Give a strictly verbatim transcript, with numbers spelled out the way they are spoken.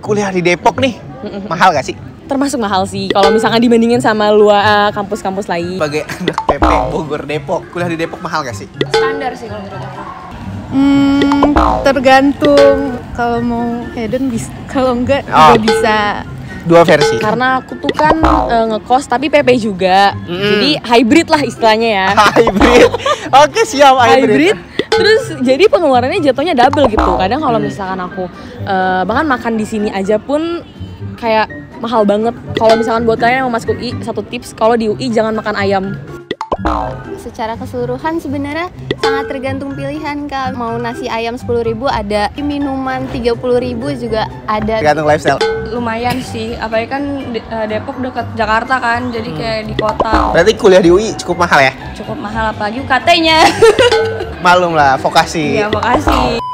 kuliah di Depok nih, Mm-mm. mahal gak sih? Termasuk mahal sih, kalau misalkan dibandingin sama luar kampus-kampus lain. Sebagai anak P P Bogor Depok, kuliah di Depok mahal gak sih? Standar sih kalau menurut aku. Hmm, tergantung. Kalau mau hedon bisa, kalau enggak Oh. juga bisa. Dua versi. Karena aku tuh kan uh, ngekos tapi P P juga, Mm. jadi hybrid lah istilahnya ya. Hybrid. Oke, siap hybrid. Hybrid. Terus jadi pengeluarannya jatuhnya double gitu. Kadang kalau misalkan aku uh, bahkan makan di sini aja pun kayak mahal banget. Kalau misalkan buat kalian yang mau masuk U I, satu tips kalau di U I jangan makan ayam. Secara keseluruhan sebenarnya sangat tergantung pilihan Kak. Mau nasi ayam sepuluh ribu ada, minuman tiga puluh ribu juga ada. Tergantung lifestyle. Lumayan sih, apalagi kan Depok dekat Jakarta kan, jadi kayak di kota. Berarti kuliah di U I cukup mahal ya? Cukup mahal apalagi U K T-nya. Malum lah, vokasi. Ya, makasih.